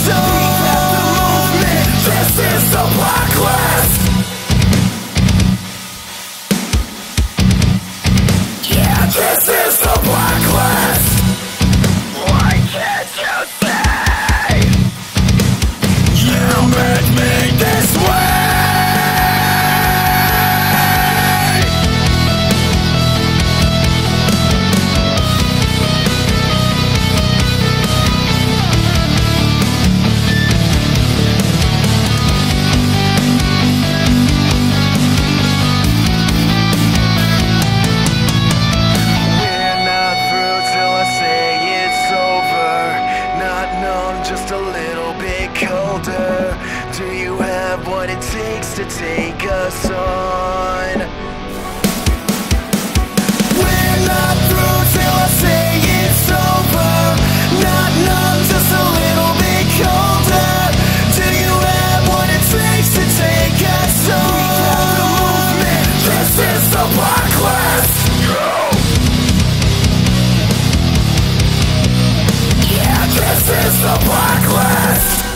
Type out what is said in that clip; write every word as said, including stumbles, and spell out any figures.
soul. We have the movement, this is the blacklist. Yeah, this is the blacklist. Why can't you see? You make me this way. Just a little bit colder. Do you have what it takes to take us on? We're not through till I say it's over. Not numb, just a little bit colder. Do you have what it takes to take us on? We have the movement, this is the blacklist. Yeah, this is the blacklist.